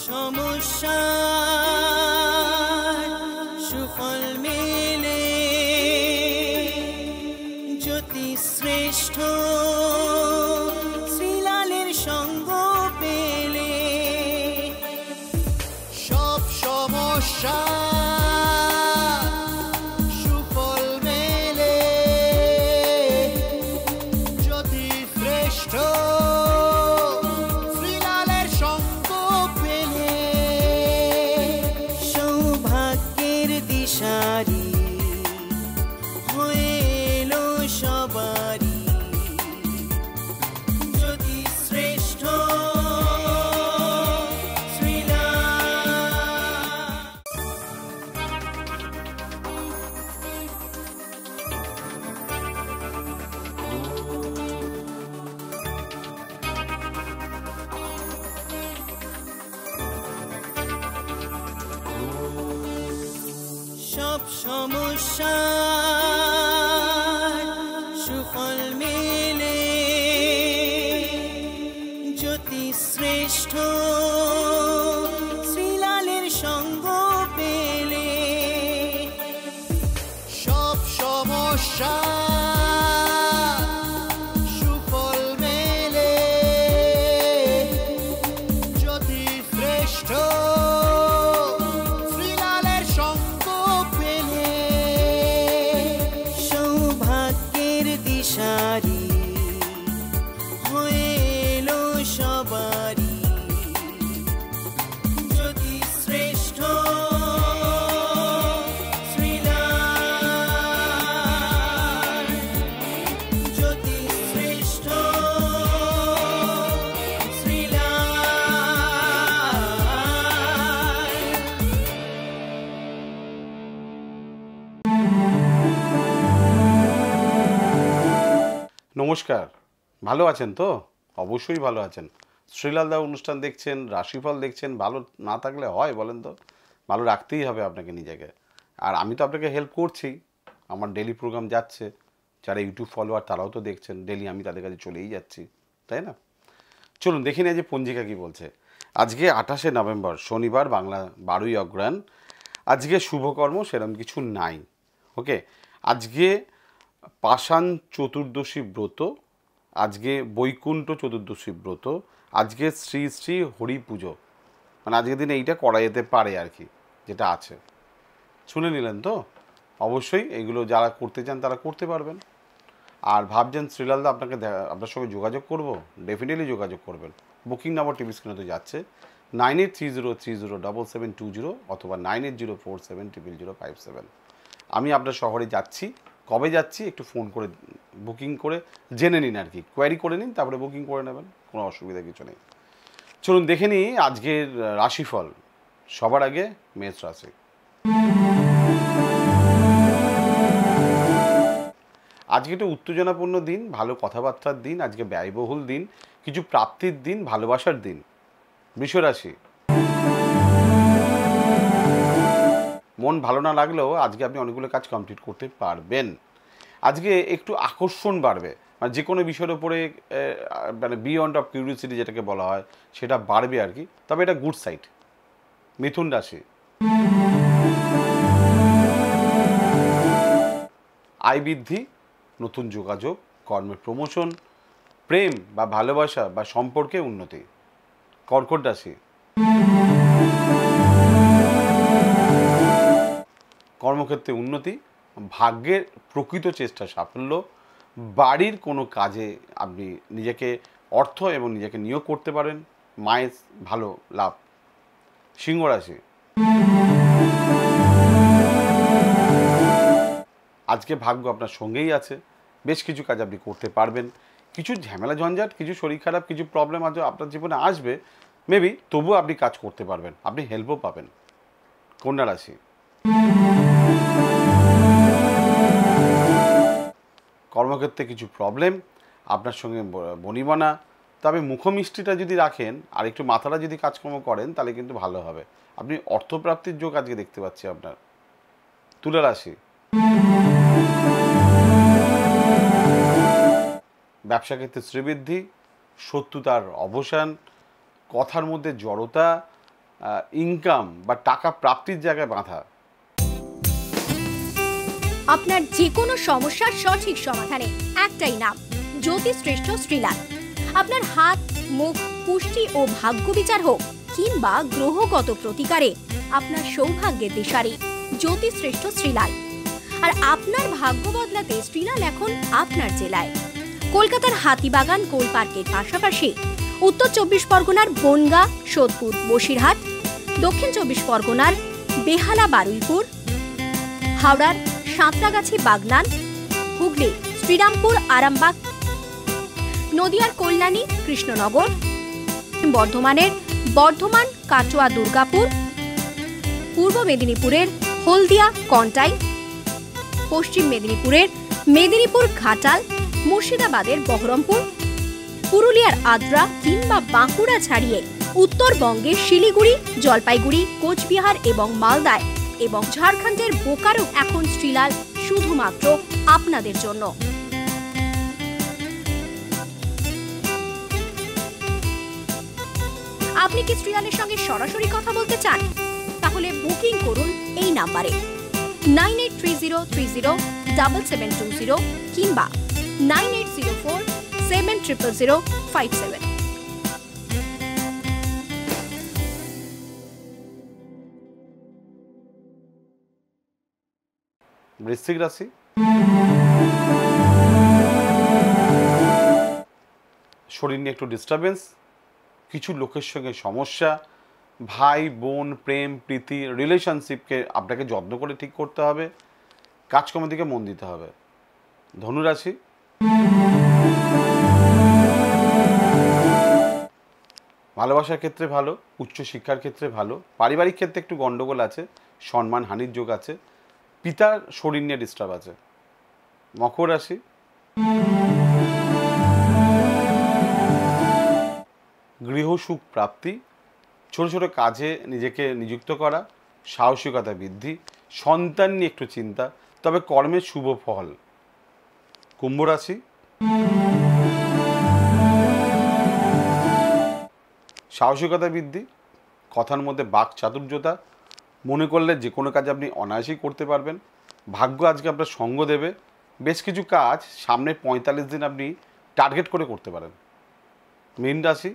সমস্যার সুফল মেলে জ্যোতি শ্রেষ্ঠ শ্রীলালের সঙ্গ পেলে সব সমস্যা সুফল মেলে জ্যোতি শ্রেষ্ঠ শ্রীলালের সঙ্গ পেলে সৌভাগ্যের দিশারি হয়ে এলো সবারই জ্যোতি শ্রেষ্ঠ সব সমস্যার সুফল মেলে জ্যোতি শ্রেষ্ঠ শ্রীলালের সঙ্গ পেলে সব সমস্যা সুফল মেলে জ্যোতি শ্রেষ্ঠ শ্রীলালের সঙ্গ পেলে সৌভাগ্যের দিশারি হয়ে এলো সবারই জ্যোতি শ্রেষ্ঠ শ্রীলাল জ্যোতি শ্রেষ্ঠ নমস্কার, ভালো আছেন তো? অবশ্যই ভালো আছেন। শ্রীলালদা অনুষ্ঠান দেখছেন, রাশিফল দেখছেন, ভালো না থাকলে হয় বলেন তো? ভালো রাখতেই হবে আপনাকে নিজেকে। আর আমি তো আপনাকে হেল্প করছি, আমার ডেলি প্রোগ্রাম যাচ্ছে, যারা ইউটিউব ফলোয়ার তারাও তো দেখছেন, ডেলি আমি তাদের কাছে চলেই যাচ্ছি, তাই না? চলুন দেখি না যে পঞ্জিকা কী বলছে। আজকে 28শে নভেম্বর শনিবার, বাংলা 12ই অগ্রহায়ণ। আজকে শুভকর্ম সেরকম কিছু নাই। ওকে, আজকে পাষাণ চতুর্দশী ব্রত, আজকে বৈকুণ্ঠ চতুর্দশী ব্রত, আজকে শ্রী শ্রী হরি পুজো, মানে আজকের দিনে এইটা করা যেতে পারে আর কি, যেটা আছে। শুনে নিলেন তো? অবশ্যই এইগুলো যারা করতে চান তারা করতে পারবেন। আর ভাবছেন শ্রীলালদা আপনার সঙ্গে যোগাযোগ করব, ডেফিনেটলি যোগাযোগ করবেন। বুকিং নাম্বার টিভি স্ক্রিনে তো যাচ্ছে 9830307720 অথবা 9804700057। আমি আপনার শহরে যাচ্ছি, কবে যাচ্ছি একটু ফোন করে বুকিং করে জেনে নিন আর কি, কোয়ারি করে নিন, তারপরে বুকিং করে নেবেন, কোনো অসুবিধা কিছু নেই। চলুন দেখে নিই আজকের রাশিফল। সবার আগে মেষ রাশি। আজকে একটা উত্তেজনাপূর্ণ দিন, ভালো কথাবার্তার দিন, আজকে ব্যয়বহুল দিন, কিছু প্রাপ্তির দিন, ভালোবাসার দিন। বৃষ রাশি। মন ভালো না লাগলেও আজকে আপনি অনেকগুলো কাজ কমপ্লিট করতে পারবেন। আজকে একটু আকর্ষণ বাড়বে, মানে যে কোনো বিষয়ের উপরে মানে বিয়ন্ড অফ কিউরিওসিটি যেটাকে বলা হয় সেটা বাড়বে আর কি, তবে এটা গুড সাইড। মিথুন রাশি। আয় বৃদ্ধি, নতুন যোগাযোগ, কর্মের প্রমোশন, প্রেম বা ভালোবাসা বা সম্পর্কে উন্নতি। কর্কট রাশি। কর্মক্ষেত্রে উন্নতি, ভাগ্যের প্রকৃত চেষ্টা সাফল্য, বাড়ির কোনো কাজে আপনি নিজেকে অর্থ এবং নিজেকে নিয়োগ করতে পারেন, মায়ের ভালো লাভ। সিংহ রাশি। আজকে ভাগ্য আপনার সঙ্গেই আছে, বেশ কিছু কাজ আপনি করতে পারবেন। কিছু ঝামেলা ঝঞ্ঝাট, কিছু শরীর খারাপ, কিছু প্রবলেম আজ আপনার জীবনে আসবে মেবি, তবুও আপনি কাজ করতে পারবেন, আপনি হেল্পও পাবেন। কন্যা রাশি। কর্মক্ষেত্রে কিছু প্রবলেম, আপনার সঙ্গে বনিবনা, তবে মুখমিষ্টিটা যদি রাখেন আর একটু মাথাটা যদি কাজকর্ম করেন তাহলে কিন্তু ভালো হবে। আপনি অর্থপ্রাপ্তির যোগ আজকে দেখতে পাচ্ছি আপনার। তুলা রাশি। ব্যবসা ক্ষেত্রে শ্রীবৃদ্ধি, শত্রুতার অবসান, কথার মধ্যে জড়তা, ইনকাম বা টাকা প্রাপ্তির জায়গায় বাধা। আপনার যে কোনো সমস্যার সঠিক সমাধানে একটাই নাম, জ্যোতিষশ্রেষ্ঠ শ্রীলাল। আপনার হাত, মুখ, পুষ্টি ও ভাগ্য বিচার হোক কিংবা গ্রহগত প্রতিকারে আপনার সৌভাগ্যের দিশারি জ্যোতিষশ্রেষ্ঠ শ্রীলাল। আর আপনার ভাগ্য বদলাতে শ্রীলাল এখন আপনার জেলায়। কলকাতার হাতিবাগান কোল পার্কের পাশাপাশি উত্তর 24 পরগনার বনগাঁ, সোদপুর, বসিরহাট, দক্ষিণ 24 পরগনার বেহালা, বারুইপুর, হাওড়ার সাঁতরাগাছি, বাগনান, হুগলি শ্রীরামপুর, আরামবাগ, নদিয়ার কল্যাণী, কৃষ্ণনগর, বর্ধমানের বর্ধমান, কাটোয়া, দুর্গাপুর, পূর্ব মেদিনীপুরের হলদিয়া, কন্টাই, পশ্চিম মেদিনীপুরের মেদিনীপুর, ঘাটাল, মুর্শিদাবাদের বহরমপুর, পুরুলিয়ার আদ্রা কিংবা বাঁকুড়া ছাড়িয়ে উত্তরবঙ্গের শিলিগুড়ি, জলপাইগুড়ি, কোচবিহার এবং মালদায় এবং ঝাড়খণ্ডের বোকারো এখন শ্রীলাল শুধুমাত্র আপনাদের জন্য। আপনি কি শ্রীলালের সঙ্গে সরাসরি কথা বলতে চান? তাহলে বুকিং করুন এই নাম্বারে 9830307720 কিংবা 9804700057। বৃশ্চিক রাশি, শরীর নিয়ে একটু ডিস্টারবেন্স, কিছু লোকের সঙ্গে সমস্যা, ভাই বোন, প্রেম প্রীতি, রিলেশনশিপকে আপনাকে যত্ন করে ঠিক করতে হবে, কাজকর্মের দিকে মন দিতে হবে। ধনুরাশি, ভালোবাসার ক্ষেত্রে ভালো, উচ্চশিক্ষার ক্ষেত্রে ভালো, পারিবারিক ক্ষেত্রে একটু গণ্ডগোল আছে, সম্মান হানির যোগ আছে, পিতার শরীর নিয়ে ডিস্টার্ব আছে। মকর রাশি, গৃহসুখ প্রাপ্তি, ছোট ছোট কাজে নিজেকে নিযুক্ত করা, সাহসিকতা বৃদ্ধি, সন্তান নিয়ে একটু চিন্তা, তবে কর্মের শুভ ফল। কুম্ভ রাশি, সাহসিকতা বৃদ্ধি, কথার মধ্যে বাক চাতুর্যতা, মনে করলে যে কোনো কাজ আপনি অনায়াসেই করতে পারবেন। ভাগ্য আজকে আপনার সঙ্গ দেবে, বেশ কিছু কাজ সামনে 45 দিন আপনি টার্গেট করে করতে পারেন। মীন রাশি,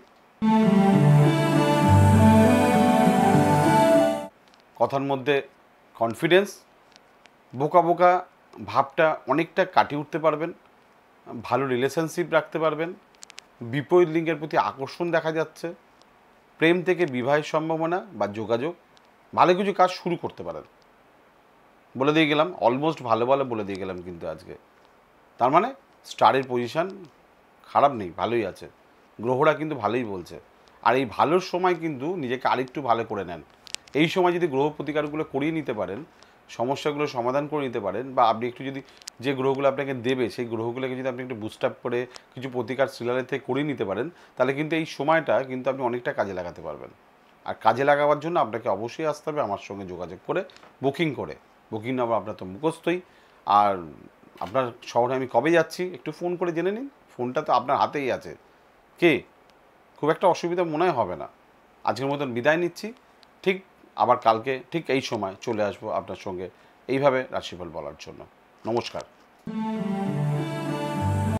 কথার মধ্যে কনফিডেন্স, বোকা বোকা ভাবটা অনেকটা কাটিয়ে উঠতে পারবেন, ভালো রিলেশনশিপ রাখতে পারবেন, বিপরীত লিঙ্গের প্রতি আকর্ষণ দেখা যাচ্ছে, প্রেম থেকে বিবাহের সম্ভাবনা বা যোগাযোগ, ভালো কিছু কাজ শুরু করতে পারেন। বলে দিয়ে গেলাম, অলমোস্ট ভালো ভালো বলে দিয়ে গেলাম কিন্তু আজকে। তার মানে স্টারের পজিশান খারাপ নেই, ভালোই আছে, গ্রহরা কিন্তু ভালোই বলছে। আর এই ভালোর সময় কিন্তু নিজেকে আরেকটু ভালো করে নেন। এই সময় যদি গ্রহ প্রতিকারগুলো করিয়ে নিতে পারেন, সমস্যাগুলো সমাধান করে নিতে পারেন, বা আপনি একটু যদি যে গ্রহগুলো আপনাকে দেবে সেই গ্রহগুলোকে যদি আপনি একটু বুস্ট আপ করে কিছু প্রতিকার শ্রীলালের থেকে করিয়ে নিতে পারেন, তাহলে কিন্তু এই সময়টা কিন্তু আপনি অনেকটা কাজে লাগাতে পারবেন। আর কাজে লাগাবার জন্য আপনাকে অবশ্যই আসতে হবে আমার সঙ্গে যোগাযোগ করে, বুকিং করে। বুকিং নাম্বার আপনার তো মুখস্থই। আর আপনার শহরে আমি কবে যাচ্ছি একটু ফোন করে জেনে নিন, ফোনটা তো আপনার হাতেই আছে। কে, খুব একটা অসুবিধা মনে হবে না। আজকের মতন বিদায় নিচ্ছি, ঠিক আবার কালকে ঠিক এই সময় চলে আসবো আপনার সঙ্গে এইভাবে রাশিফল বলার জন্য। নমস্কার।